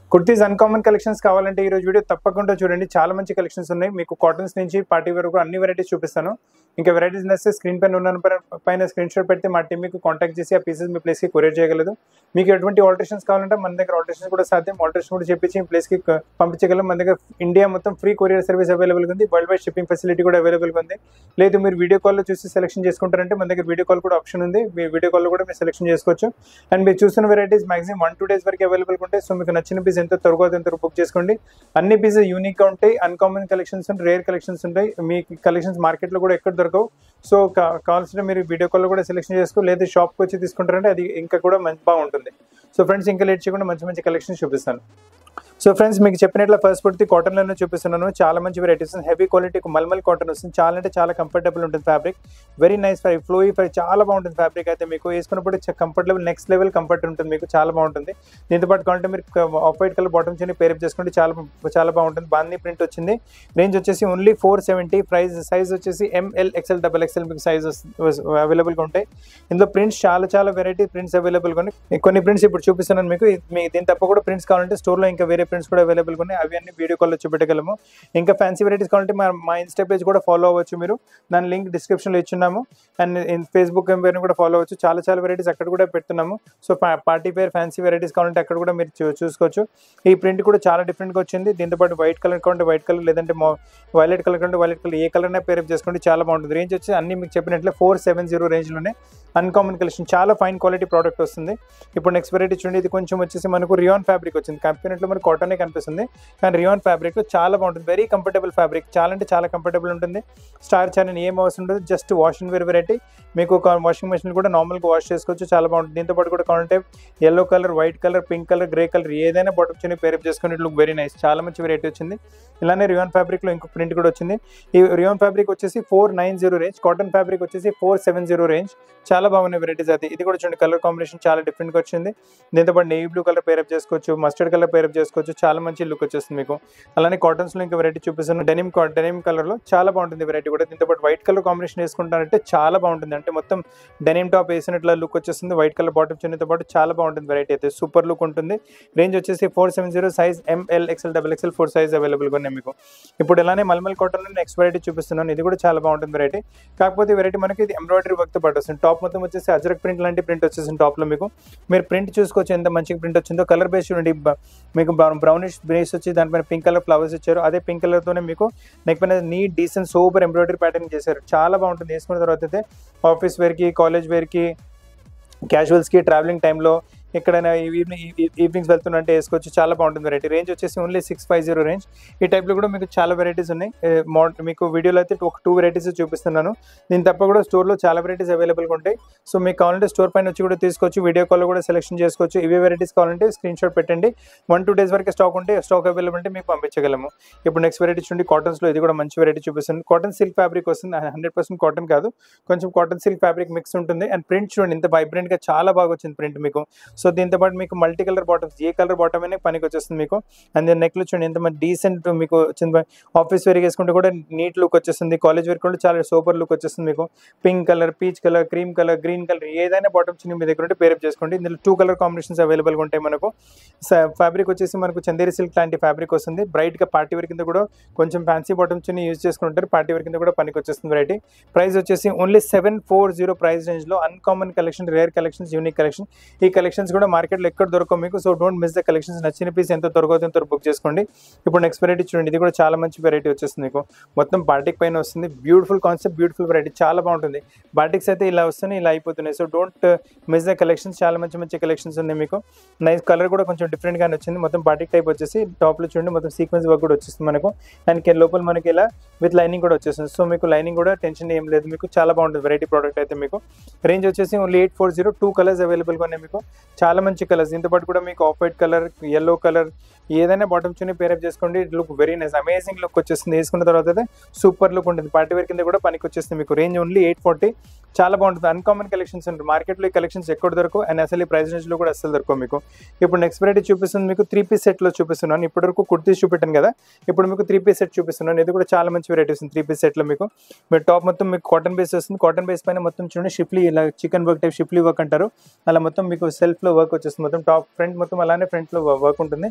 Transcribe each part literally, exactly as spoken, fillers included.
Kurtis uncommon collections కావాలంటే ఈ రోజు వీడియో తప్పకుండా చూడండి. చాలా మంచి కలెక్షన్స్ ఉన్నాయి. మీకు కాటన్స్ నుంచి పార్టీ వరకు అన్ని వెరైటీస్ చూపిస్తాను. ఇంకా వెరైటీస్ నచ్చితే స్క్రీన్ పైన ఉన్న నంబర్ పైన స్క్రీన్ షాట్ పెడితే మా టీమ్ మీకు కాంటాక్ట్ చేసి ఆ పీసెస్ మీ ప్లేస్‌కి కొరియర్ చేయగలదు. మీకు ఎటువంటి ఆల్టరేషన్స్ కావాలంటే మన దగ్గర ఆల్టరేషన్స్ కూడా సాధ్యం. ఆల్టరేషన్ కూడా చేపించి మీ ప్లేస్‌కి పంపించగలం. మన దగ్గర ఇండియా మొత్తం ఫ్రీ కొరియర్ సర్వీస్ అవైలబుల్‌గా ఉంది. వరల్డ్ వైడ్ షిప్పింగ్ ఫెసిలిటీ కూడా అవైలబుల్‌గా ఉంది. లేదు మీరు వీడియో కాల్‌లో చూసి సెలెక్షన్ చేసుకుంటారంటే మన దగ్గర వీడియో కాల్ కూడా ఆప్షన్ ఉంది. మీ వీడియో కాల్‌లో కూడా మీరు సెలెక్షన్ చేసుకోవచ్చు. అండ్ మీరు చూస్తున్న varieties maximum one two days వరకు అవైలబుల్‌గా ఉంటాయి. సో మీకు నచ్చిన పీస్ ఎంత త్వరగా ఎంత బుక్ చేసుకోండి. అన్ని పీసెస్ యూనిక్ గా ఉంటాయి. అన్‌కామన్ కలెక్షన్స్ ఉంటాయి, రేర్ కలెక్షన్స్ ఉంటాయి. మీ కలెక్షన్స్ మార్కెట్ లో కూడా ఎక్కడ దొరకవు. సో కావాల్సిన మీరు వీడియో కాల్ కూడా సెలెక్షన్ చేసుకో, లేదా షాప్ కి వచ్చి తీసుకుంటారంటే అది ఇంకా కూడా మంచి బాగుంటుంది. సో ఫ్రెండ్స్ ఇంకా లేట్ చేయకుండా మంచి మంచి కలెక్షన్స్ చూపిస్తాను. సో ఫ్రెండ్స్ మీకు చెప్పినట్లు ఫస్ట్ కుర్తి కాటన్లోనే చూపిస్తున్నాను. చాలా మంచి varieties, heavy quality mulmul cotton వస్తుంది. చాలా అంటే చాలా కంఫర్టబుల్ ఉంటుంది fabric. Very nice fabric, flowy fabric, చాలా బాగుంటుంది ఫ్యాబ్రిక్. అయితే మీకు వేసుకున్నప్పుడు కంఫర్టబుల్, నెక్స్ట్ లెవెల్ కంఫర్ట్ ఉంటుంది మీకు, చాలా బాగుంటుంది. దీంతో పాటు కావాలంటే మీరు ఆఫ్ వైట్ కలర్ బాటమ్స్ అని పేరప్ చేసుకోండి, చాలా చాలా బాగుంటుంది. బాందీ ప్రింట్ వచ్చింది. రేంజ్ వచ్చేసి only four seventy. Price size వచ్చేసి ఎంఎల్ ఎక్స్ఎల్ డబల్ ఎక్స్ఎల్ మీకు సైజ్ అవైలబుల్గా ఉంటాయి. ఇందులో ప్రింట్స్ చాలా చాలా వెరైటీ ప్రింట్స్ అవైలబుల్గా ఉన్నాయి. కొన్ని ప్రింట్స్ ఇప్పుడు చూపిస్తున్నాను మీకు. మీకు దీని తప్ప కూడా ప్రింట్స్ కావాలంటే స్టోర్లో ఇంకా వేరే ప్రింట్స్ కూడా అవైలబుల్గా ఉన్నాయి. అవి అన్ని వీడియో కాల్లో చూపెట్టగలము. ఇంకా ఫ్యాన్సీ వెరైటీస్ కావాలంటే మా మా ఇన్స్టా పేజ్ కూడా ఫాలో అవ్వచ్చు మీరు. దాని లింక్ డిస్క్రిప్షన్లో ఇచ్చున్నాము. అండ్ ఫేస్బుక్ ఎంపైర్ని కూడా ఫాలో అవ్వచ్చు. చాలా చాలా వెరైటీస్ అక్కడ కూడా పెడుతున్నాము. So party wear fancy varieties కావాలంటే అక్కడ కూడా మీరు చూసుకోవచ్చు. ఈ ప్రింట్ కూడా చాలా డిఫరెంట్గా వచ్చింది. దీంతో పాటు వైట్ కలర్ కావాలంటే వైట్ కలర్, లేదంటే వైలెట్ కలర్ కావాలంటే వైలెట్ కలర్, ఏ కలర్ అయినా పేరప్ చేసుకోండి, చాలా బాగుంటుంది. రేంజ్ వచ్చి అన్ని మీకు చెప్పినట్లే ఫోర్ సెవెన్ జీరో రేంజ్లోనే అన్‌కామన్ కలెక్షన్, చాలా ఫైన్ క్వాలిటీ ప్రోడక్ట్ వస్తుంది. ఇప్పుడు నెక్స్ట్ వెరైటీ చూడండి. ఇది కొంచెం వచ్చేసి మనకు రియాన్ ఫ్యాబ్రిక్ వచ్చింది. కంపెనీలో మనకు కాటనే కనిపిస్తుంది, కానీ రియాన్ ఫ్యాబ్రిక్ చాలా బాగుంటుంది. వెరీ కంఫర్టబుల్ ఫ్యాబ్రిక్, చాలా అంటే చాలా కంఫర్టబుల్ ఉంటుంది. స్టార్ చార్ని ఏం అవసరం ఉంటుంది, just wash and wear variety. మీకు వాషింగ్ మెషిన్ కూడా నార్మల్గా వాష్ చేసుకోవచ్చు, చాలా బాగుంటుంది. దీంతో పాటు కూడా కావాలంటే yellow colour, white colour, pink colour, grey colour ఏదైనా బాటమ్ చిన్న పేరప్ చేసుకుని ఇట్ లుక్ వెరీ నైస్. చాలా మంచి వెరైటీ వచ్చింది. ఇలానే రియాన్ ఫ్యాబ్రిక్లో ఇంకో ప్రింట్ కూడా వచ్చింది. ఈ రియాన్ ఫ్యాబ్రిక్ వచ్చేసి four nine zero range, cotton fabric వచ్చేసి ఫోర్ సెవెన్ జీరో రేంజ్. చాలా బాగున్నాయి వెరైటీస్. అది ఇది కూడా చూడండి, కలర్ కాంబినేషన్ చాలా డిఫరెంట్గా వచ్చింది. దీంతో పాటు నేవీ బ్లూ కలర్ పేరప్ చేసుకోవచ్చు, మస్టర్డ్ కలర్ పేరప్ చేసుకోవచ్చు, చాలా మంచి లుక్ వచ్చేస్తుంది మీకు. అలానే కాటన్స్లో ఇంకా వెరైటీ చూపిస్తున్నాను. డెనిమ్ డెనిమ్ కలర్లో చాలా బాగుంటుంది వెరైటీ కూడా. దీంతో పాటు వైట్ కలర్ కాంబినేషన్ వేసుకుంటారంటే చాలా బాగుంటుంది. అంటే మొత్తం డెనిమ్ టాప్ వేసినట్ల లుక్ వచ్చేస్తుంది. వైట్ కలర్ బాటమ్ చిన్నతో పాటు చాలా బాగుంటుంది వెరైటీ. అయితే సూపర్ లుక్ ఉంటుంది. రేంజ్ వచ్చేసి four seven zero, size M L XL double XL four size అవైలబుల్గా ఉన్నాయి మీకు. ఇప్పుడు ఇలానే మల్మల్ కాటన్లో నెక్స్ట్ వెరైటీ చూపిస్తున్నాను. ఇది కూడా చాలా బాగుంటుంది వెరైటీ. కాకపోతే వెరైటీ మనకి ఇది ఎంబ్రాయిడరీ వర్క్తో పాటు వస్తుంది. టాప్ మొత్తం వచ్చేసి అజరక్ ప్రింట్ లాంటి ప్రింట్ వచ్చేసింది టాప్లో మీకు. మీరు ప్రింట్ చూసుకోవచ్చు ఎంత మంచిగా ప్రింట్ వచ్చిందో. కలర్ బేస్ చూడండి, మీకు బ్రౌనిష్ బేస్ వచ్చి దానిపైన పింక్ కలర్ ఫ్లవర్స్ ఇచ్చారు. అదే పింక్ కలర్తోనే మీకు నెక్ పైన neat decent super embroidery pattern చేశారు. చాలా బాగుంటుంది. వేసుకున్న తర్వాత అయితే ఆఫీస్ వేర్కి, కాలేజ్ వేర్కి, క్యాజువల్స్కి, ట్రావెలింగ్ టైంలో ఎక్కడైనా ఈవినింగ్ ఈవినింగ్స్ వెళ్తున్నట్టే వేసుకోవచ్చు, చాలా బాగుంటుంది వెరైటీ. రేంజ్ వచ్చేసి only six five zero range. ఈ టైప్లో కూడా మీకు చాలా వెరైటీస్ ఉన్నాయి. మీకు వీడియోలో అయితే ఒక టూ వెరైటీస్ చూపిస్తున్నాను. దీని తప్ప కూడా స్టోర్లో చాలా వెరైటీస్ అవైలబుల్గా ఉంటాయి. సో మీకు కావాలంటే స్టోర్ పైన వచ్చి కూడా తీసుకోవచ్చు, వీడియో కాల్లో కూడా సెలెక్షన్ చేసుకోవచ్చు. ఇవే వెరైటీస్ కావాలంటే స్క్రీన్ షాట్ పెట్టండి. వన్ టూ డేస్ వరకు స్టాక్ ఉంటే స్టాక్ అవైలబుల్ ఉంటే మీకు పంపించగలము. ఇప్పుడు నెక్స్ట్ వెరైటీ చూడండి, కాటన్స్లో ఇది కూడా మంచి వెరైటీ చూపిస్తుంది. కాటన్ సిల్క్ ఫ్యాబ్రిక్ వస్తుంది. హండ్రెడ్ పర్సెంట్ కాటన్ కాదు, కొంచెం కాటన్ సిల్క్ ఫ్యాబ్రిక్ మిక్స్ ఉంటుంది. అండ్ ప్రింట్ చూడండి ఇంత వైబ్రెంట్గా చాలా బాగా వచ్చింది ప్రింట్ మీకు. సో దీంతో పాటు మీకు మల్టీ కలర్ బాటమ్స్, ఏ కలర్ బాటమ్ అయినా పనికి వచ్చేస్తుంది మీకు. అండ్ నెక్ లో చూడండి ఎంత మంచి డీసెంట్ మీకు వచ్చింది. ఆఫీస్ వేర్ వేసుకుంటే కూడా నీట్ లుక్ వచ్చేస్తుంది. కాలేజ్ వేర్ కూడా చాలా సూపర్ లుక్ వచ్చేస్తుంది మీకు. Pink colour, peach colour, cream colour, green colour ఏదైనా బాటమ్ చిన్న మీ దగ్గర ఉంటే పేరప్ చేసుకోండి. ఇందులో టూ కలర్ కాంబినేషన్స్ అవైలబుల్గా ఉంటాయి మనకు. ఫ్యాబ్రిక్ వచ్చేసి మనకు చందేరి సిల్క్ లాంటి ఫ్యాబ్రిక్ వస్తుంది. బ్రైట్ గా పార్టీ వేర్ కింద కూడా కొంచెం ఫ్యాన్సీ బాటమ్ చిన్న యూజ్ చేసుకుంటారు, పార్టీ వేర్ కింద కూడా పనికి వచ్చేస్తుంది వెరైటీ. ప్రైస్ వచ్చేసి only seven four zero price range లో uncommon collection, rare collections, unique collection. ఈ కలెక్షన్స్ కూడా మార్కెట్లో ఎక్కడ దొరకవు మీకు. So don't miss the collections. నచ్చిన పీస్ ఎంత త్వరగా ఎంత బుక్ చేసుకోండి. ఇప్పుడు నెక్స్ట్ వెరైటీ చూడండి, ఇది కూడా చాలా మంచి వెరైటీ వచ్చేస్తుంది మీకు. మొత్తం బాటిక్ పైన వస్తుంది. బ్యూటిఫుల్ కాన్సెప్ట్, బ్యూటిఫుల్ వెరైటీ, చాలా బాగుంటుంది. బాటిక్స్ అయితే ఇలా వస్తున్నాయి, ఇలా అయిపోతున్నాయి. So don't miss the collections. చాలా మంచి మంచి కలెక్షన్స్ ఉన్నాయి మీకు. నైస్ కలర్ కూడా కొంచెం డిఫరెంట్ గానే వచ్చింది. మొత్తం బాటిక్ టైప్ వచ్చేసి టాప్ లో చూడండి మొత్తం సీక్వెన్స్ వర్క్ కూడా వచ్చేస్తుంది మనకు. అండ్ లోపల మనకి ఇలా విత్ లైనింగ్ కూడా వచ్చేస్తుంది. సో మీకు లైనింగ్ కూడా టెన్షన్ ఏం లేదు మీకు. చాలా బాగుంటుంది వెరైటీ ప్రోడక్ట్ అయితే మీకు. రేంజ్ వచ్చేసి only eight four zero. Two colours అవైలబుల్గా ఉన్నాయి మీకు, చాలా మంచి కలర్స్. దీంతో పాటు కూడా మీకు off white colour, yellow colour ఏదైనా బాటమ్ చున్నీ పేరప్ చేసుకోండి. It look very nice, amazing look వచ్చేస్తుంది. వేసుకున్న తర్వాత అయితే సూపర్ లుక్ ఉంటుంది. పార్టీ వేర్ కింద కూడా పనికి వచ్చేస్తుంది మీకు. Range only eight forty. చాలా బాగుంటుంది. అన్‌కామన్ కలెక్షన్స్ ఉంటాయి మార్కెట్లో. ఈ కలెక్షన్స్ ఎక్కడ దొరకవు, అండ్ అసలు ఈ ప్రైస్ రేంజ్లో కూడా అసలు దొరకవు మీకు. ఇప్పుడు నెక్స్ట్ వెరైటీ చూపిస్తుంది మీకు. త్రీ పీస్ సెట్లో చూపిస్తున్నాను. ఇప్పటివరకు కుర్తీస్ చూపెట్టాను కదా, ఇప్పుడు మీకు త్రీ పీస్ సెట్ చూపిస్తున్నాను. ఇది కూడా చాలా మంచి వెరైటీ వస్తుంది త్రీ పీస్ సెట్లో మీకు. మీరు టాప్ మొత్తం మీకు కాటన్ బేస్ వస్తుంది. కాటన్ బేస్ పైన మొత్తం చూడండి షిఫ్లీ, ఇలా chikan work type schiffli work అంటారు. అలా మొత్తం మీకు సెల్ఫ్లో వర్క్ వచ్చేస్తుంది. మొత్తం టాప్ ఫ్రంట్ మొత్తం అలానే ఫ్రంట్లో వర్క్ ఉంటుంది. బ్యాక్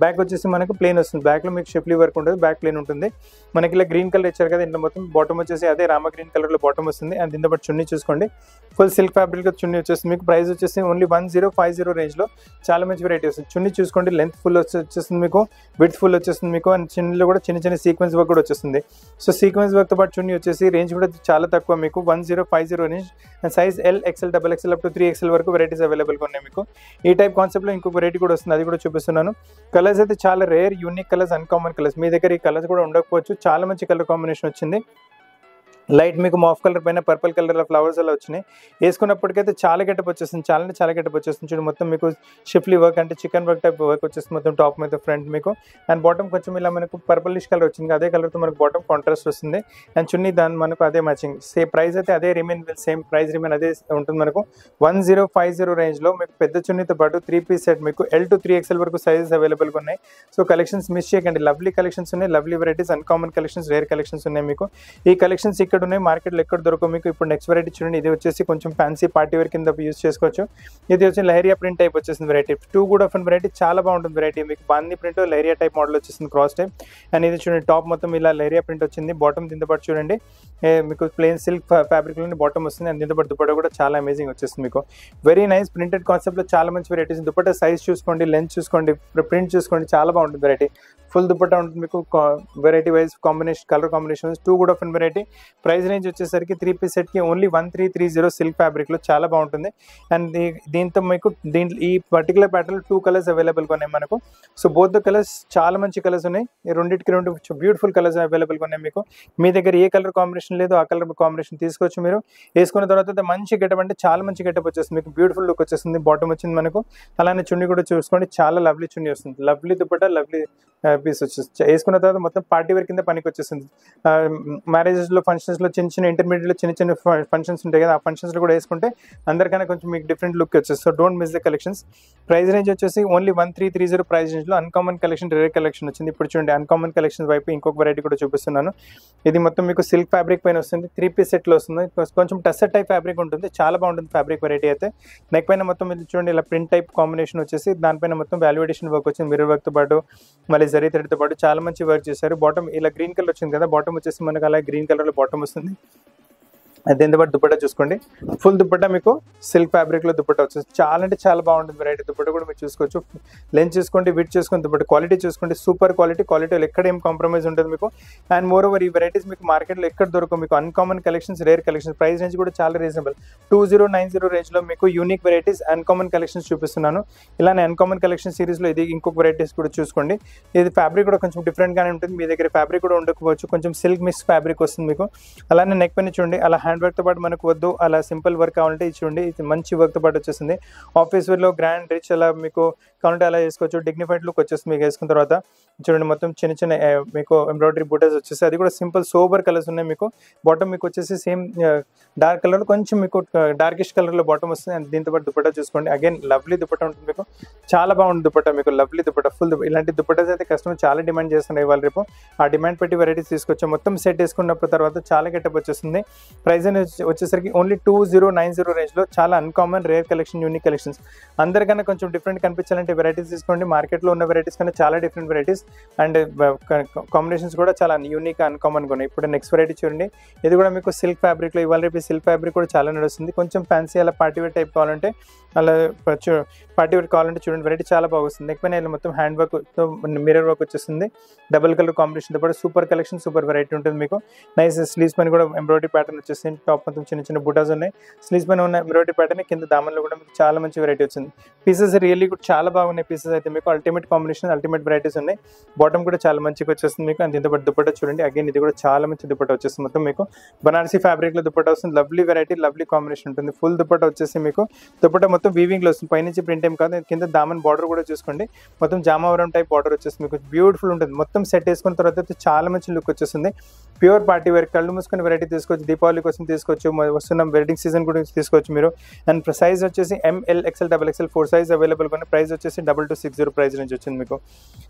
బ్యాక్ వచ్చేసి మనకు ప్లేన్ వస్తుంది, బ్యాక్లో మీకు షిప్లీ వర్క్ ఉంటుంది, బ్యాక్ ప్లేన్ ఉంటుంది. మనకి ఇలా గ్రీన్ కలర్ ఇచ్చారు కదా, ఇంట్లో మొత్తం బాటమ్ వచ్చేసి అదే రామ గ్రీన్ కలర్లో బాటమ్ వస్తుంది. అండ్ దీంతో పాటు చున్నీ చూసుకోండి, ఫుల్ సిల్క్ ఫ్యాబ్రిక్లో చున్నీ వచ్చేస్తుంది మీకు. ప్రైస్ వచ్చేసి only one zero five zero రేంజ్లో చాలా మంచి వెరైటీ వస్తుంది. చున్నీ చూసుకోండి, లెంత్ ఫుల్ వచ్చేస్తుంది మీకు, విడ్త్ ఫుల్ వచ్చేస్తుంది మీకు. అండ్ చున్నీలో కూడా చిన్న చిన్న సీక్వెన్స్ వర్క్ కూడా వచ్చేస్తుంది. సో సీక్వెన్స్ వర్క్తో పాటు చున్నీ వచ్చేసి రేంజ్ కూడా చాలా తక్కువ మీకు, one zero five zero range. And size L, XL, double XL up to three XL వరకు వెరైటీస్ అవైలబుల్గా ఉన్నాయి మీకు. ఈ టైప్ కాన్సెప్ట్లో ఇంకొక వెరైటీ కూడా వస్తుంది, అది కూడా చూపిస్తున్నాను. కలర్స్ అయితే చాలా rare, unique colours, uncommon colours. మీ దగ్గర ఈ కలర్స్ కూడా ఉండకపోవచ్చు, చాలా మంచి కలర్ కాంబినేషన్ వచ్చింది. లైట్ మీకు మాఫ్ కలర్ పైన పర్పుల్ కలర్ ఫ్లవర్స్ అలా వచ్చినాయి. వేసుకున్నప్పటికైతే చాలా గెటప్ వచ్చేస్తుంది, చాలా అంటే చాలా గెటప్ వచ్చేస్తుంది. చూడండి మొత్తం మీకు షిఫ్లీ వర్క్ అంటే చికెన్ వర్క్ టైప్ వర్క్ వచ్చేస్తుంది మొత్తం టాప్ మీద ఫ్రంట్ మీకు. అండ్ బాటమ్ కొంచెం ఇలా మనకు పర్పులిష్ కలర్ వచ్చింది, అదే కలర్తో మనకు బాటమ్ కాంట్రాస్ట్ వస్తుంది. అండ్ చున్నీ దాని మనకు అదే మ్యాచింగ్. సేమ్ ప్రైస్ అయితే అదే రిమైన్ సేమ్ ప్రైస్ రిమైన్ అదే ఉంటుంది మనకు. వన్ జీరో ఫైవ్ జీరో రేంజ్లో మీకు పెద్ద చున్నీతో పాటు త్రీ పీస్ సెట్ మీకు ఎల్ టు త్రీ ఎక్స్ఎల్ వరకు సైజెస్ అవైలబుల్గా ఉన్నాయి. సో కలెక్షన్స్ మిస్ చేయకండి, లవ్లీ కలెక్షన్స్ ఉన్నాయి, lovely varieties, uncommon collections, rare collections ఉన్నాయి మీకు. ఈ కలెక్షన్స్ ఇక్కడ ఉన్నాయి, మార్కెట్లో ఎక్కడ దొరకవు మీకు. ఇప్పుడు నెక్స్ట్ వెరైటీ చూడండి, ఇది వచ్చేసి కొంచెం ఫ్యాన్సీ పార్టీ వేర్ కింద యూస్ చేసుకోవచ్చు. ఇది వచ్చి లహరియా ప్రింట్ టైప్ వచ్చేసింది వెరైటీ, టూ కూడా ఆఫ్ వెరైటీ చాలా బాగుంటుంది వెరైటీ మీకు. బాందీ ప్రింట్ లహరియా టైప్ మోడల్ వచ్చేసింది, క్రాస్ టైప్. అండ్ ఇది చూడండి టాప్ మొత్తం ఇలా లహరియా ప్రింట్ వచ్చింది, బాటమ్ దీంతో పాటు చూడండి మీకు ప్లెయిన్ సిల్క్ ఫ్యాబ్రిక్లోని బాటమ్ వస్తుంది. అండ్ దీంతో పాటు దుపట్టా కూడా చాలా అమేజింగ్ వచ్చేస్తుంది మీకు. వెరీ నైస్ ప్రింటెడ్ కాన్సెప్ట్లో చాలా మంచి వెరైటీస్. దుపట్టా సైజ్ చూసుకోండి, లెంత్ చూసుకోండి, ప్రింట్ చూసుకోండి, చాలా బాగుంటుంది వెరైటీ. ఫుల్ దుపట్టా ఉంటుంది మీకు, variety wise combination, colour combination too కూడా ఆఫ్ వెరైటీ. ప్రైస్ రేంజ్ వచ్చేసరికి త్రీ పీస్ సెట్కి only one three three zero silk ఫ్యాబ్రిక్లో చాలా బాగుంటుంది. అండ్ దీంతో మీకు దీంట్లో ఈ పర్టికులర్ ప్యాటర్న్ టూ కలర్స్ అవైలబుల్గా ఉన్నాయి మనకు. సో బోత్ ద కలర్స్ చాలా మంచి కలర్స్ ఉన్నాయి, రెండింటికి రెండు బ్యూటిఫుల్ కలర్స్ అవైలబుల్గా ఉన్నాయి మీకు. మీ దగ్గర ఏ కలర్ కాంబినేషన్ లేదు ఆ కలర్ కాంబినేషన్ తీసుకోవచ్చు మీరు. వేసుకున్న తర్వాత మంచి గెటప్ అంటే చాలా మంచి గెటప్ వచ్చేస్తుంది మీకు, బ్యూటిఫుల్ లుక్ వచ్చేస్తుంది. బాటమ్ వచ్చింది మనకు, అలానే చున్నీ కూడా చూసుకోండి, చాలా లవ్లీ చున్నీ వస్తుంది, లవ్లీ దుపట్టా, లవ్లీ పీస్ వచ్చేస్తుంది. వేసుకున్న తర్వాత మొత్తం పార్టీ వేర్ కింద పనికి వచ్చేస్తుంది. మ్యారేజెస్లో, ఫంక్షన్స్లో, చిన్న చిన్న ఇంటర్మీడియట్లో చిన్న చిన్న ఫంక్షన్స్ ఉంటాయి కదా, ఆ ఫంక్షన్స్లో కూడా వేసుకుంటే అందరికైనా కొంచెం మీకు డిఫరెంట్ లుక్ వచ్చేస్తుంది. So don't miss the collections. Price range వచ్చేసి only one three three zero price రేంజ్లో అన్కామన్ కలెక్షన్, రేర్ కలెక్షన్ వచ్చింది. ఇప్పుడు చూడండి అన్కామన్ కలెక్షన్ వైపు ఇంకొక వెరైటీ కూడా చూపిస్తున్నాను. ఇది మొత్తం మీకు సిల్క్ ఫ్యాబ్రిక్ పైన వస్తుంది, త్రీ పీస్ సెట్లో వస్తుంది, కొంచెం టస్సర్ టైప్ ఫ్యాబ్రిక్ ఉంటుంది, చాలా బాగుంటుంది ఫ్యాబ్రిక్ వెరైటీ అయితే. నెక్ పైన మొత్తం ఇది చూడండి ఇలా ప్రింట్ టైప్ కాంబినేషన్ వచ్చేసి దానిపైన మొత్తం వాల్యుయేషన్ వర్క్ వచ్చింది, మిర్రర్ వర్క్తో పాటు మళ్ళీ జరీ థ్రెడ్తో పాటు చాలా మంచి వర్క్ చేశారు. బాటమ్ ఇలా గ్రీన్ కలర్ వచ్చింది కదా, బాటమ్ వచ్చేసి మనకు అలా గ్రీన్ కలర్లో బాటమ్ వస్తుంది. దీంతో పాటు దుపట్టా చూసుకోండి, ఫుల్ దుపట్టా మీకు సిల్క్ ఫ్యాబ్రిక్లో దుపట్టా వచ్చేసి చాలా అంటే చాలా బాగుంటుంది వెరైటీ. దుపట్టా కూడా మీరు చూసుకోవచ్చు, లెంత్ చూసుకోండి, విడ్త్ చూసుకోండి, దుపట్టా క్వాలిటీ చూసుకోండి, సూపర్ క్వాలిటీ. క్వాలిటీలో ఎక్కడ ఏం కాంప్రమైజ్ ఉంటుంది మీకు. అండ్ మోర్ ఓవర్ ఈ వెరైటీస్ మీకు మార్కెట్లో ఎక్కడ దొరకవు మీకు. Uncommon collections, rare collections. Price range కూడా చాలా reasonable, two zero nine zero రేంజ్లో మీకు యూనిక్ వెరైటీస్, అన్కామన్ కలెక్షన్స్ చూపిస్తున్నాను. ఇలానే అన్కామన్ కలెక్షన్ సిరీస్లో ఇది ఇంకొక వెరైటీస్ కూడా చూసుకోండి. ఇది ఫ్యాబ్రిక్ కూడా కొంచెం డిఫరెంట్గానే ఉంటుంది, మీ దగ్గర ఫ్యాబ్రిక్ కూడా ఉండకపోవచ్చు, కొంచెం సిల్క్ మిక్స్ ఫ్యాబ్రిక్ వస్తుంది మీకు. అలానే నెక్ పైన చూడండి అలా హ్యాండ్ వర్క్తో పాటు మనకు వద్దు అలా సింపుల్ వర్క్ కావాలంటే ఇది చూడండి, ఇది మంచి వర్క్తో పాటు వచ్చేసింది. ఆఫీస్ వేర్లో గ్రాండ్ రిచ్ అలా మీకు కావాలంటే అలా చేసుకోవచ్చు, డిగ్నిఫైడ్ లుక్ వచ్చేస్తుంది మీకు. వేసుకున్న తర్వాత చూడండి మొత్తం చిన్న చిన్న మీకు ఎంబ్రాయిడరీ బూటస్ వచ్చేసి, అది కూడా సింపుల్ సోబర్ కలర్స్ ఉన్నాయి మీకు. బాటమ్ మీకు వచ్చేసి సేమ్ డార్క్ కలర్, కొంచెం మీకు డార్కిష్ కలర్లో బాటమ్ వస్తుంది. అండ్ దీంతో పాటు దుపట్టా చూసుకోండి, అగైన్ లవ్లీ దుపట్టా ఉంటుంది మీకు, చాలా బాగుంటుంది దుపట్టా మీకు, లవ్లీ దుపట్టా ఫుల్. ఇలాంటి దుపట్టాస్ అయితే కస్టమర్ చాలా డిమాండ్ చేస్తున్నాయి ఇవాళ రేపు. ఆ డిమాండ్ పెట్టి వెరైటీస్ తీసుకొచ్చాం. మొత్తం సెట్ వేసుకున్నప్పుడు తర్వాత చాలా గెటప్ వచ్చేస్తుంది. ప్రైస్ వచ్చేసరికి only two zero nine zero రేంజ్లో చాలా uncommon, rare collection, unique collections. అందరికన్నా కొంచెం డిఫరెంట్ కనిపించాలంటే వెరైటీస్ తీసుకోండి. మార్కెట్లో ఉన్న వెరైటీస్ కన్నా చాలా డిఫరెంట్ వెరైటీస్ అండ్ కాంబినేషన్స్ కూడా చాలా యూనిక్, అన్కామన్గా ఉన్నాయి. ఇప్పుడు నెక్స్ట్ వెరైటీ చూడండి, ఇది కూడా మీకు సిల్క్ ఫ్యాబ్రిక్లో. ఇవాళ రేపు సిల్క్ ఫ్యాబ్రిక్ కూడా చాలా నడుస్తుంది. కొంచెం ఫ్యాన్సీ అలా పార్టీ వేర్ టైప్ కావాలంటే, అలా పార్టీ వేర్ కావాలంటే చూడండి వెరైటీ చాలా బాగుంది. నెక్ పైన ఇలా మొత్తం హ్యాండ్ వర్క్తో మిర్రర్ వర్క్ వచ్చేస్తుంది, డబుల్ కలర్ కాంబినేషన్తో పాటు సూపర్ కలెక్షన్, సూపర్ వెరైటీ ఉంటుంది మీకు. నైస్ స్లీవ్స్ పైన కూడా ఎంబ్రాయిడరీ ప్యాటర్న్ వచ్చేసింది, టాప్ మొత్తం చిన్న చిన్న బుటాస్ ఉన్నాయి. స్లీవ్స్ పైన ఉన్న ఎంబ్రాయిడరీ ప్యాటర్న్, కింద దామన్లో కూడా మీకు చాలా మంచి వెరైటీ వచ్చింది. పీసెస్ రియల్లీ కూడా చాలా బాగున్నాయి పీసెస్ అయితే మీకు. అల్టిమేట్ కాంబినేషన్, అల్టిమేట్ వెరైటీస్ ఉన్నాయి. బాటమ్ కూడా చాలా మంచిగా వచ్చేస్తుంది మీకు. అండ్ దీంతో పాటు దుపట్టా చూడండి, అగైన్ ఇది కూడా చాలా మంచి దుపట్టా వచ్చేస్తుంది. మొత్తం మీకు బనారసీ ఫ్యాబ్రిక్లో దుపట్టా వస్తుంది, లవ్లీ వెరైటీ, లవ్లీ కాంబినేషన్ ఉంటుంది. ఫుల్ దుపట్టా వచ్చేసి మీకు, దుపట్టా మొత్తం వీవింగ్లో వస్తుంది, పైనుంచి ప్రింట్ ఏం కాదు. కింద దామన్ బార్డర్ కూడా చూసుకోండి, మొత్తం జామావరం టైప్ బార్డర్ వచ్చేస్తుంది మీకు, బ్యూటిఫుల్ ఉంటుంది. మొత్తం సెట్ వేసుకున్న తర్వాత చాలా మంచి లుక్ వచ్చేస్తుంది. ప్యూర్ పార్టీ వేర్, కళ్ళు మూసుకుని వెరైటీ తీసుకోవచ్చు, దీపావళి కోసం తీసుకోవచ్చు, వస్తున్న వెడ్డింగ్ సీజన్ కూడా తీసుకోవచ్చు మీరు. అండ్ సైజ్ వచ్చేసి M L, XL, double XL four size అవైలబుల్గా ఉన్నాయి. ప్రైస్ వచ్చేసి double two six zero price నుంచి వచ్చింది మీకు.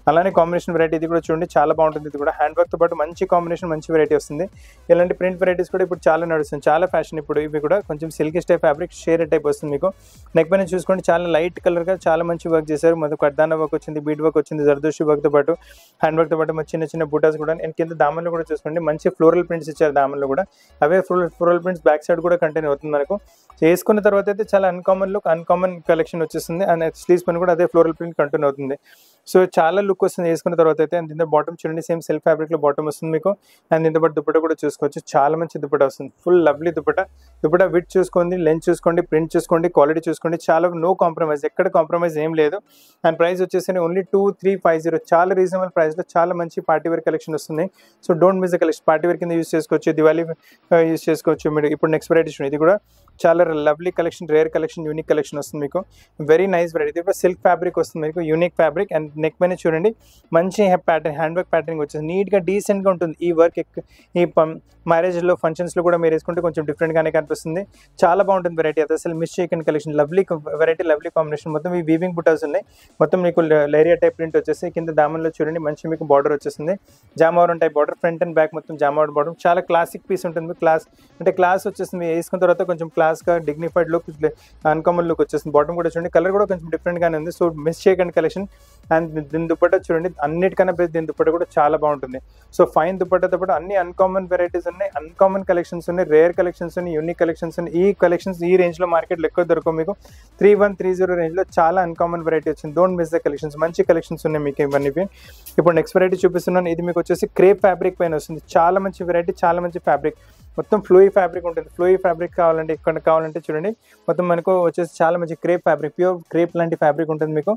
అలానే కాంబినేషన్ వెరైటీ ఇది కూడా చూడండి చాలా బాగుంటుంది. ఇది కూడా హ్యాండ్ వర్క్తో పాటు మంచి కాంబినేషన్ మంచి వెరైటీ వస్తుంది. ఇలాంటి ప్రింట్ వెరైటీస్ కూడా ఇప్పుడు చాలా నడుస్తుంది, చాలా ఫ్యాషన్ ఇప్పుడు. ఇవి కూడా కొంచెం silky type fabric sheer type వస్తుంది మీకు. నెక్ పైన చూసుకోండి చాలా లైట్ కలర్గా చాలా మంచి వర్క్ చేశారు. మొదటి కర్దానా వర్క్ వచ్చింది, బీడ్ వర్క్ వచ్చింది, జర్దోషి వర్క్తో పాటు హ్యాండ్ వర్క్తో పాటు చిన్న చిన్న బూటాస్ కూడా. అండ్ కింద దామన్లో కూడా చూసుకోండి మంచి ఫ్లోరల్ ప్రింట్స్ ఇచ్చారు దామన్లో కూడా. అవే floral floral prints back side కూడా కంటిన్యూ అవుతుంది మనకు. వేసుకున్న తర్వాత అయితే చాలా అన్కామన్ లుక్ అన్కామన్ కలెక్షన్ వచ్చేస్తుంది. అండ్ స్లీవ్స్ పైన కూడా అదే ఫ్లోరల్ ప్రింట్ కంటిన్యూ అవుతుంది. సో చాలా లుక్ వస్తుంది వేసుకున్న తర్వాత అయితే. అండ్ దీంతో బాటమ్ చూడండి సేమ్ సెల్ఫ్ ఫ్యాబ్రిక్లో బాటమ్ వస్తుంది మీకు. అండ్ దీంతో పాటు దుపట్టా కూడా చూసుకోవచ్చు, చాలా మంచి దుపట్టా వస్తుంది. Full lovely dupatta. Dupatta width చూసుకోండి, లెంత్ చూసుకోండి, ప్రింట్ చూసుకోండి, క్వాలిటీ చూసుకోండి, చాలా నో కాంప్రమైజ్, ఎక్కడ కాంప్రమైజ్ ఏం లేదు. అండ్ ప్రైస్ వచ్చేసి only two three five zero చాలా రీజనబుల్ ప్రైస్లో చాలా మంచి పార్టీ వేర్ కలెక్షన్ వస్తుంది. So don't miss the collection. Party wear కింద యూస్ చేసుకోవచ్చు, దివాళీ యూస్ చేసుకోవచ్చు. మీరు ఇప్పుడు నెక్స్ట్ వెరైటీ చూడండి, ఇది కూడా చాలా lovely collection, rare collection, unique collection వస్తుంది మీకు. Very nice variety. ఇది కూడా సిల్క్ ఫ్యాబ్రిక్ వస్తుంది మీకు, యూనిక్ ఫ్యాబ్రిక్. అండ్ నెక్ పైన చూడండి మంచి ప్యాటర్న్ హ్యాండ్ వర్క్ ప్యాటర్నింగ్ వచ్చేసి నీట్గా డీసెంట్గా ఉంటుంది. ఈ వర్క్ ఈ మ్యారేజ్లో ఫంక్షన్స్లో కూడా మీరు వేసుకుంటే కొంచెం డిఫరెంట్గానే కనిపిస్తుంది. చాలా బాగుంటుంది వెరైటీ. అది అసలు మిస్ చేయకండి collection. Lovely variety, lovely combination. మొత్తం ఈ వీవింగ్ బుటాస్ ఉన్నాయి. మొత్తం మీకు లేరియా టైప్ ప్రింట్ వచ్చేసి కింద దామన్లో చూడండి మంచి మీకు బార్డర్ వచ్చేస్తుంది. Jamawar type border, front and back మొత్తం జామావరం బార్డర్. చాలా క్లాసిక్ పీస్ ఉంటుంది. క్లాస్ అంటే క్లాస్ వచ్చేస్తుంది. వేసుకున్న తర్వాత కొంచెం క్లాస్గా డిగ్నిఫైడ్ లుక్, అన్కామన్ లుక్ వచ్చేస్తుంది. బాటమ్ కూడా చూడండి కలర్ కూడా కొంచెం డిఫరెంట్గానే ఉంది. సో మిస్ చేయకండి కలెక్షన్. అండ్ దీని దుపట్టా చూడండి అన్నిటికన్నా బెస్ట్, దీని దుపట్టా కూడా చాలా బాగుంటుంది. సో ఫైన్ దుపట్టాతో పాటు అన్ని అన్కామన్ వెరైటీస్ ఉన్నాయి, అన్కామన్ కలెక్షన్స్ ఉన్నాయి, రేర్ కలెక్షన్స్ ఉన్నాయి, యూనిక్ కలెక్షన్స్ ఉన్నాయి. ఈ కలెక్షన్స్ ఈ రేంజ్లో మార్కెట్లో ఎక్కువ దొరకవు మీకు. త్రీ వన్ త్రీ జీరో రేంజ్లో చాలా అన్కామన్ వెరైటీ వచ్చింది. Don't miss the collections. మంచి కలెక్షన్స్ ఉన్నాయి మీకు ఇవన్నీ. ఇప్పుడు నెక్స్ట్ వెరైటీ చూపిస్తున్నాను. ఇది మీకు వచ్చేసి క్రేప్ ఫ్యాబ్రిక్ పైన వస్తుంది. చాలా మంచి వెరైటీ, చాలా మంచి ఫ్యాబ్రిక్. మొత్తం ఫ్లోయి ఫ్యాబ్రిక్ ఉంటుంది. ఫ్లోయి ఫ్యాబ్రిక్ కావాలంటే ఇక్కడ కావాలంటే చూడండి మొత్తం మనకు వచ్చేసి చాలా మంచి క్రేప్ ఫ్యాబ్రిక్, ప్యూర్ క్రేప్ లాంటి ఫ్యాబ్రిక్ ఉంటుంది మీకు.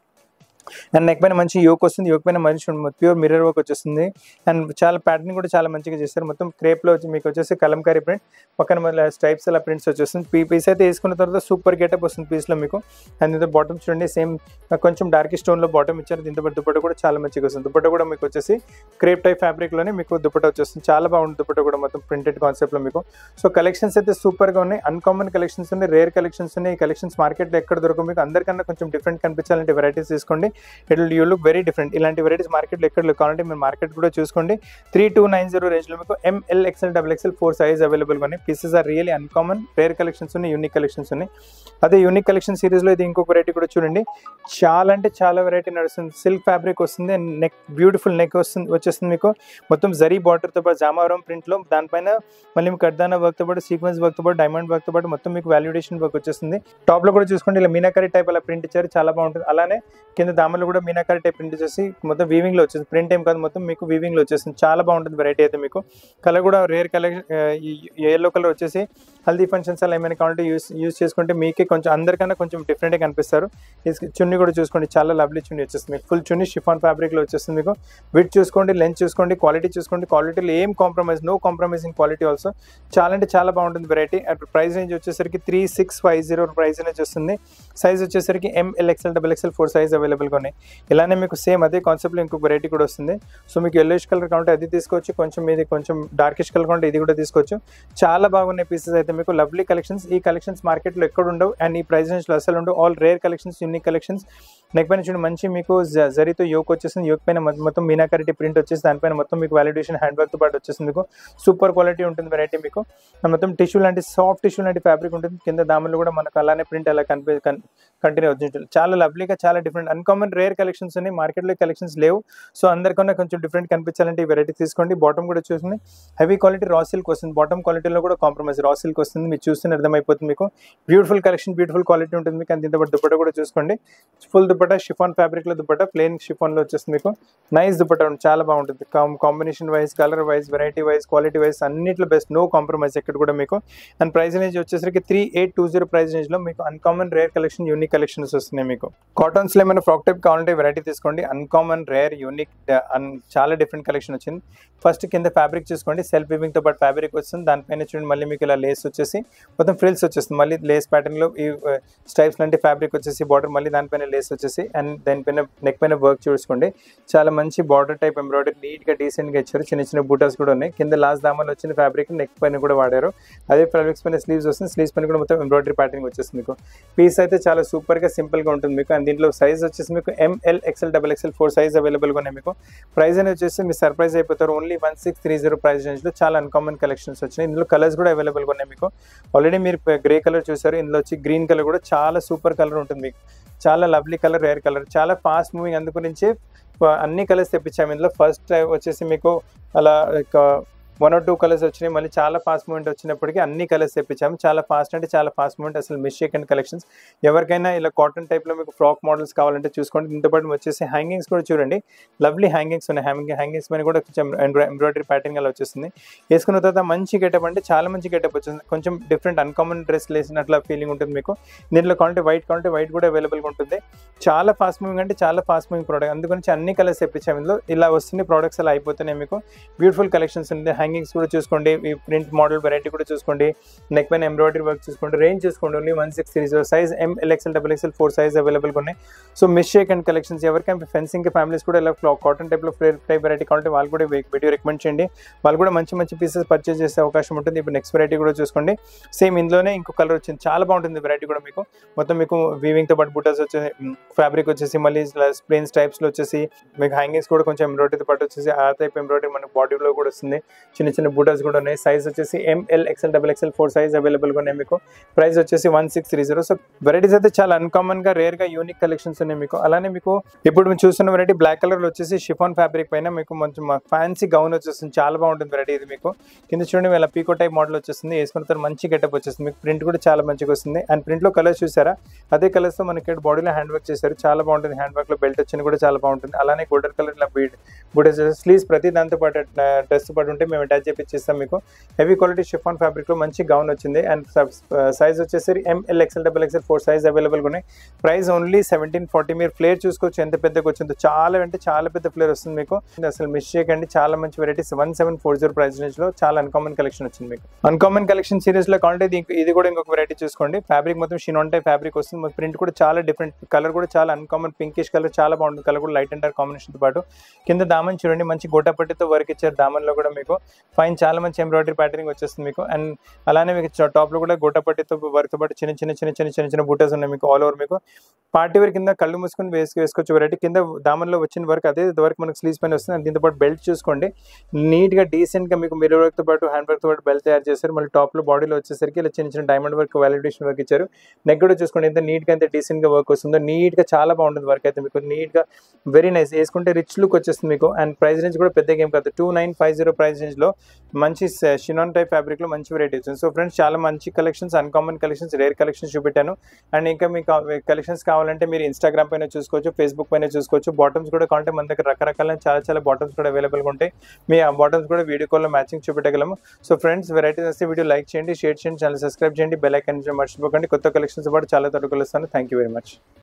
అండ్ నెక్ పైన మంచి యోక్ వస్తుంది. యోక్ పైన మంచి ప్యూర్ మిర్రర్ వర్క్ వచ్చేస్తుంది. అండ్ చాలా ప్యాటర్న్ కూడా చాలా మంచిగా చేస్తారు. మొత్తం క్రేప్లో వచ్చి మీకు వచ్చేసి కలంకారీ ప్రింట్, పక్కన మళ్ళీ స్ట్రైప్స్ అలా ప్రింట్స్ వచ్చేస్తుంది. పీ పీస్ అయితే వేసుకున్న తర్వాత సూపర్ గెటప్ వస్తుంది పీస్లో మీకు. అండ్ దీంతో బాటమ్ చూడండి సేమ్ కొంచెం డార్క్ స్టోన్లో బాటమ్ ఇచ్చారు. దీంతో పాటు దుపట్టా కూడా చాలా మంచిగా వస్తుంది. దుపట్టా కూడా మీకు వచ్చేసి క్రేప్ టైప్ ఫ్యాబ్రిక్లోనే మీకు దుపట్టా వచ్చేస్తుంది. చాలా బాగుంటుంది దుపట్టా కూడా మొత్తం ప్రింటెడ్ కాన్సెప్ట్లో మీకు. సో కలెక్షన్స్ అయితే సూపర్గా ఉన్నాయి. అన్కామన్ కలెక్షన్స్ ఉన్నాయి, రేర్ కలెక్షన్స్ ఉన్నాయి. ఈ కలెక్షన్స్ మార్కెట్లో ఎక్కడ దొరకవు మీకు. అందరికన్నా కొంచెం డిఫరెంట్ కనిపించాలంటే వెరైటీస్ తీసుకోండి. It will you look very different. ఇలాంటి వెరైటీస్ మార్కెట్లో ఎక్కడ కావాలంటే మీరు మార్కెట్ కూడా చూసుకోండి. త్రీ టూ నైన్ జీరో రేంజ్లో మీకు M L XL double XL four size అవైలబుల్గా ఉన్నాయి. Pieces are really uncommon, rare collections ఉన్నాయి, యూనిక్ కలెక్షన్స్ ఉన్నాయి. అదే యూనిక్ కలెక్షన్ సిరీస్లో ఇది ఇంకొక వెరైటీ కూడా చూడండి. చాలా అంటే చాలా వెరైటీ నడుస్తుంది. సిల్క్ ఫ్యాబ్రిక్ వస్తుంది. నెక్ బ్యూటిఫుల్ నెక్ వస్తుంది వచ్చేస్తుంది మీకు. మొత్తం జరీ బార్డర్తో పాటు జామావరం ప్రింట్లో, దానిపైన మళ్ళీ మీకు కర్దానా వర్క్తో పాటు సీక్వెన్స్ వర్క్తో పాటు డైమండ్ వర్క్తో పాటు మొత్తం మీకు వాల్యుడేషన్ వర్క్ వచ్చేస్తుంది. టాప్లో కూడా చూసుకోండి ఇలా మీనాకరీ టైప్ అలా ప్రింట్ ఇచ్చారు, చాలా బాగుంటుంది. అలానే కింద దామలో కూడా మీనాకరీ టైప్ ప్రింట్ వచ్చేసి మొత్తం వీవింగ్లో వచ్చేసి ప్రింట్ ఏం కాదు మొత్తం మీకు వీవింగ్లో వచ్చేస్తుంది. చాలా బాగుంటుంది వెరైటీ అయితే మీకు. కలర్ కూడా రేర్ కలర్ ఎల్లో కలర్ వచ్చేసి హల్దీ ఫంక్షన్స్ అలా ఏమైనా కావాలంటే యూస్ యూస్ చేసుకుంటే మీకే కొంచెం అందరికన్నా కొంచెం డిఫరెంట్గా కనిపిస్తారు. చున్నీ కూడా చూసుకోండి చాలా లవ్లీ చున్నీ వచ్చేస్తుంది మీకు. ఫుల్ చున్నీ షిఫాన్ ఫ్యాబ్రిక్లో వచ్చేస్తుంది మీకు. విడ్ చూసుకోండి, లెంత్ చూసుకోండి, క్వాలిటీ చూసుకోండి. క్వాలిటీలో ఏం compromise, no compromise in quality also. చాలా అంటే చాలా బాగుంటుంది వెరైటీ. అట్ ప్రైస్ రేంజ్ వచ్చేసరికి three six five zero price range వస్తుంది. సైజ్ వచ్చేసరికి M L XL double XL four size అవైలబుల్గా ఉన్నాయి. ఇలానే మీకు సేమ్ అదే కాన్సెప్ట్లో ఇంకొక వెరైటీ కూడా వస్తుంది. సో మీకు ఎల్లోయిష్ కలర్ కావాలంటే అది తీసుకోవచ్చు, కొంచెం ఇది కొంచెం డార్కిష్ కలర్ కావాలంటే ఇది కూడా తీసుకోవచ్చు. చాలా బాగున్నాయి పీసెస్ అయితే మీకు. Lovely collections. ఈ కలెక్షన్స్ మార్కెట్లో ఎక్కడ ఉండవు అండ్ ఈ ప్రైస్ రేంజ్లో అసలు ఉండవు. All rare collections, unique collections. Neck పైన చూడండి మంచి మీకు జరీతో యోక్ వచ్చేసింది. యోక్ పైన మొత్తం మీనాకరీ ప్రింట్ వచ్చేసి దానిపైన మొత్తం మీకు వాలిడేషన్ హ్యాండ్ వర్క్తో పాటు వచ్చేసింది మీకు. సూపర్ క్వాలిటీ ఉంటుంది వెరైటీ మీకు. మొత్తం టిష్యూ లాంటి సాఫ్ట్ టిష్యూ లాంటి ఫ్యాబ్రిక్ ఉంటుంది. కింద దామలో కూడా మనకు అలానే ప్రింట్ అలా కనిపి కంటిన్యూ అవుతుంది. చాలా లవ్లీగా చాలా డిఫరెంట్ అన్కామన్ రేర్ కలెక్షన్స్ ఉన్నాయి. మార్కెట్లో కలెక్షన్స్ లేవు. సో అందరికన్నా కొంచెం డిఫరెంట్ కనిపించాలంటే ఈ వెరైటీ తీసుకోండి. బాటమ్ కూడా చూస్తుంది హెవీ క్వాలిటీ రా సిల్క్ వస్తుంది. బాటమ్ క్వాలిటీలో కూడా కాంప్రమైజ్ రా సిల్క్ వస్తుంది. మీరు చూస్తున్న అర్థమైపోతుంది మీకు. బ్యూటిఫుల్ కలెక్షన్, బ్యూటిఫుల్ క్వాలిటీ ఉంటుంది మీకు. అంత ఇంత దుపట్టా కూడా చూసుకోండి. ఫుల్ దుపట్టా షిఫాన్ ఫ్యాబ్రిక్లో దుపట్టా, ప్లెయిన్ షిఫాన్లో వచ్చేస్తుంది మీకు. నైస్ దుపట్టా ఉంటుంది, చాలా బాగుంటుంది. Combination wise, colour wise, variety wise, quality wise అన్నిట్లో బెస్ట్. నో కాంప్రమైజ్ ఎక్కడ కూడా మీకు. అండ్ ప్రైస్ రేంజ్ వచ్చేసరికి three eight two zero price రేంజ్లో మీకు uncommon rare collection, unique collections వస్తున్నాయి మీకు. కాటన్స్లో ఏమైనా ఫ్రాక్ టైప్ కావాలంటే వెరైటీ తీసుకోండి. అన్కామన్ రేర్ యూనిక్ చాలా డిఫరెంట్ కలెక్షన్ వచ్చింది. ఫస్ట్ కింద ఫ్యాబ్రిక్ చూసుకోండి, సెల్ఫ్ వీవింగ్తో పాటు ఫ్యాబ్రిక్ వస్తుంది. దానిపైన చూడండి మళ్ళీ మీకు ఇలా లేస్ వచ్చేసి మొత్తం ఫ్రిల్స్ వచ్చేస్తుంది. మళ్ళీ లేస్ ప్యాటర్న్లో ఈ స్ట్రైప్స్ లాంటి ఫ్యాబ్రిక్ వచ్చేసి బార్డర్, మళ్ళీ దానిపైన లేస్ వచ్చేసి అండ్ దానిపైన నెక్ పైన వర్క్ చూసుకోండి. చాలా మంచి బార్డర్ టైప్ ఎంబ్రాయిడరీ నీట్గా డీసెంట్గా ఇచ్చారు. చిన్న చిన్న బూటాస్ కూడా ఉన్నాయి. కింద లాస్ట్ దామలు వచ్చిన ఫ్యాబ్రిక్ నెక్ పైన కూడా వాడారు. అదే ఫ్యాబ్రిక్స్ పైన స్లీవ్స్ వస్తుంది. స్లీవ్స్ పైన కూడా మొత్తం ఎంబ్రాయిడరీ ప్యాటర్న్ వచ్చేస్తుంది మీకు. పీస్ అయితే చాలా సూపర్గా సింపుల్గా ఉంటుంది మీకు. అండ్ దీంట్లో సైజ్ వచ్చేసి మీకు మీకు M L XL double XL four size అవైలబుల్గా ఉన్నాయి మీకు. ప్రైస్ అనేది వచ్చేసి మీరు సర్ప్రైజ్ అయిపోతారు. Only one six three zero price రేంజ్లో చాలా అన్కామన్ కలెక్షన్స్ వచ్చినాయి. ఇందులో కలర్స్ కూడా అవైలబుల్గా ఉన్నాయి మీకు. ఆల్రెడీ మీరు గ్రే కలర్ చూసారు, ఇందులో వచ్చి గ్రీన్ కలర్ కూడా చాలా సూపర్ కలర్ ఉంటుంది మీకు. చాలా లవ్లీ కలర్, రేర్ కలర్, చాలా ఫాస్ట్ మూవింగ్. అందుగురించి అన్ని కలర్స్ తెప్పించాము ఇందులో. ఫస్ట్ వచ్చేసి మీకు అలా వన్ ఆర్ టూ కలర్స్ వచ్చినాయి, మళ్ళీ చాలా ఫాస్ట్ మూమెంట్ వచ్చినప్పటికీ అన్ని కలర్స్ తెప్పించాము. చాలా ఫాస్ట్ అంటే చాలా ఫాస్ట్ మూమెంట్, అసలు మిస్ చేయకండి కలెక్షన్స్. ఎవరికైనా ఇలా కాటన్ టైప్లో మీకు ఫ్రాక్ మోడల్స్ కావాలంటే చూసుకోండి. దీంతో పాటు వచ్చేసి హ్యాంగింగ్స్ కూడా చూడండి, లవ్లీ హ్యాంగింగ్స్ ఉన్నాయి. హ్యాంగింగ్ హ్యాంగింగ్స్ పైన కూడా కొంచెం ఎంబ్రాయిడరీ ప్యాటర్న్ అలా వచ్చేస్తుంది. వేసుకున్న తర్వాత మంచి గెటప్ అంటే చాలా మంచి గెటప్ వచ్చింది. కొంచెం డిఫరెంట్ అన్కామన్ డ్రెస్ వేసినట్ల ఫీలింగ్ ఉంటుంది మీకు. దీంట్లో కావాలంటే వైట్ కావాలంటే వైట్ కూడా అవైలబుల్గా ఉంటుంది. చాలా ఫాస్ట్ మూవింగ్ అంటే చాలా ఫాస్ట్ మూవింగ్ ప్రోడక్ట్, అందుగురించి అన్ని కలర్స్ తెప్పించాము ఇందులో. ఇలా వస్తుంది ప్రోడక్ట్స్ అలా అయిపోతున్నాయి మీకు. బ్యూటిఫుల్ కలెక్షన్స్ ఉంది. హ్యాంగింగ్స్ కూడా చూసుకోండి, ఈ ప్రింట్ మోడల్ వెరైటీ కూడా చూసుకోండి, నెక్ పైన ఎంబ్రాయిడరీ వర్క్ చూసుకోండి. రేంజ్ చూసుకోండి, only one six three zero size M L XL double XL four size అవైలబుల్గా ఉన్నాయి. సో మిస్ చేయకండి కలెక్షన్స్. ఎవరికైనా ఫెన్సింగ్ ఫ్యామిలీస్ కూడా ఇలా కాటన్ టైప్లో ఫ్లేర్ టైప్ వెరైటీ కావాలంటే వాళ్ళు కూడా వీడియో రికమెండ్ చేయండి. వాళ్ళు కూడా మంచి మంచి పీసెస్ పర్చేస్ చేసే అవకాశం ఉంటుంది. ఇప్పుడు నెక్స్ట్ వెరైటీ కూడా చూసుకోండి, సేమ్ ఇందులోనే ఇంకో కలర్ వచ్చింది, చాలా బాగుంటుంది వెరైటీ కూడా మీకు. మొత్తం మీకు వీవింగ్తో పాటు బుటాస్ వచ్చేసి ఫ్యాబ్రిక్ వచ్చేసి మళ్ళీ ప్లేన్ టైప్స్లో వచ్చేసి మీకు హ్యాంగింగ్స్ కూడా కొంచెం ఎంబ్రాయిడరీతో పాటు వచ్చేసి ఆ టైప్ ఎంబ్రాయిడరీ మనకు బాడీలో కూడా వస్తుంది. చిన్న చిన్న బుటాస్ కూడా ఉన్నాయి. సైజ్ వచ్చేసి M L XL double XL four size అవైలబుల్గా ఉన్నాయి మీకు. ప్రైస్ వచ్చేసి one six three zero. So varieties అయితే చాలా అన్కామన్గా రేర్గా యూనిక్ కలెక్షన్స్ ఉన్నాయి మీకు. అలానే మీకు ఇప్పుడు మీరు చూస్తున్న వెరైటీ బ్లాక్ కలర్లో వచ్చేసి షిఫాన్ ఫ్యాబ్రిక్ పైన మీకు కొంచెం ఫ్యాన్సీ గౌన్ వచ్చేస్తుంది, చాలా బాగుంటుంది వెరైటీ ఇది మీకు. కింద చూడండి ఇలా పీకో టైప్ మోడల్ వచ్చేస్తుంది, వేసుకున్న తర్వాత మంచి గెటప్ వచ్చేస్తుంది మీకు. ప్రింట్ కూడా చాలా మంచిగా వస్తుంది. అండ్ ప్రింట్లో కలర్స్ చూసారా, అదే కలర్స్తో మనకి బాడీలో హ్యాండ్ వర్క్ చేశారు, చాలా బాగుంటుంది. హ్యాండ్ వర్క్లో బెల్ట్ వచ్చింది కూడా చాలా బాగుంటుంది. అలానే గోల్డెన్ కలర్ ఇలా బీడ్ బూటెస్ స్లీవ్స్ ప్రతి దాంతో పాటు డ్రెస్ పాటు ఉంటే మేము అటాచ్ చేపిస్తాం మీకు. హెవీ క్వాలిటీ షిఫాన్ ఫ్యాబ్రిక్లో మంచి గౌన్ వచ్చింది. అండ్ సైజ్ వచ్చేసరి M L XL double XL four size అవైలబుల్గా ఉన్నాయి. Price only seventeen forty. మీరు ఫ్లేర్ చూసుకోవచ్చు ఎంత పెద్దగా వచ్చిందో, చాలా అంటే చాలా పెద్ద ఫ్లేర్ వస్తుంది మీకు. అసలు మిస్ చేయకండి, చాలా మంచి varieties. One seven four zero price రేంజ్లో చాలా అన్కామన్ కలెక్షన్ వచ్చింది మీకు. అన్కామన్ కలెక్షన్ సిరీస్లో కావాలంటే ఇది కూడా ఇంకొక వెరైటీ చూసుకోండి. ఫ్యాబ్రిక్ మొత్తం షినాన్ టైప్ ఫ్యాబ్రిక్ వస్తుంది. ప్రింట్ కూడా చాలా డిఫరెంట్, కలర్ కూడా చాలా అన్కామన్ పింకిష్ కలర్, చాలా బాగుంటుంది. కలర్ కూడా లైట్ అండ్ డార్క్ కాంబినేషన్తో పాటు కింద దామన్ చూడండి, మంచి గోటాపట్టితో వర్క్ ఇచ్చారు. దామన్లో కూడా మీకు ఫైన్ చాలా మంచి ఎంబ్రాయిడరీ ప్యాటర్నింగ్ వచ్చేస్తుంది మీకు. అండ్ అలానే మీకు టాప్లో కూడా గోటాపట్టితో వర్క్తో పాటు చిన్న చిన్న చిన్న చిన్న చిన్న చిన్న బూటాస్ ఉన్నాయి మీకు ఆల్ ఓవర్ మీకు. పార్టీ వేర్ కింద కళ్ళు మూసుకొని వేసుకు వేసుకోవచ్చు వెరైటీ. కింద దామన్లో వచ్చిన వర్క్ అదే వర్క్ మనకు స్లీవ్స్ పైన వస్తుంది. దీంతో పాటు బెల్ట్ చూసుకోండి, నీట్గా డీసెంట్గా మీకు మిర్రర్ వర్క్తో పాటు హ్యాండ్ వర్క్తో పాటు బెల్ట్ తయారు చేశారు. మళ్ళీ టాప్లో బాడీలో వచ్చేసరికి ఇలా చిన్న చిన్న డైమండ్ వర్క్ వాలిడేషన్ వర్క్ ఇచ్చారు. నెక్ కూడా చూసుకోండి ఎంత నీట్గా ఎంత డీసెంట్గా వర్క్ వస్తుందో, నీట్గా చాలా బాగుంటుంది వర్క్ అయితే మీకు. నీట్గా వెరీ నైస్, వేసుకుంటే రిచ్ లుక్ వచ్చేస్తుంది మీకు. అండ్ ప్రైస్ రేంజ్ కూడా పెద్ద గేమ్ కాదు, two nine five zero price రేంజ్లో మంచి షినాన్ టైప్ ఫ్యాబ్రిక్లో మంచి వెరైటీ వచ్చింది. సో ఫ్రెండ్స్ చాలా మంచి collections, uncommon collections, rare collections చూపెట్టాను. అండ్ ఇంకా మీకు కలెక్షన్స్ కావాలంటే మీరు ఇన్స్టాగ్రామ్ పైన చూసుకోవచ్చు, ఫేస్బుక్ పైన చూసుకోవచ్చు. బాటమ్స్ కూడా కావాలంటే మన దగ్గర రకరకాల చాలా చాలా బాటమ్స్ కూడా అవైలబుల్గా ఉంటాయి. మీ ఆ బాటమ్స్ కూడా వీడియో కాల్లో మ్యాచింగ్ చూపెట్టగలము. సో ఫ్రెండ్స్ వెరైటీస్ వస్తే వీడియో లైక్ చేయండి, షేర్ చేయండి, ఛానల్ సబ్స్క్రైబ్ చేయండి, బెల్ ఐకాన్ మర్చిపోకండి. కొత్త కలెక్షన్స్ పాటు చాలా త్వరగా కలుస్తాను. Thank you very much.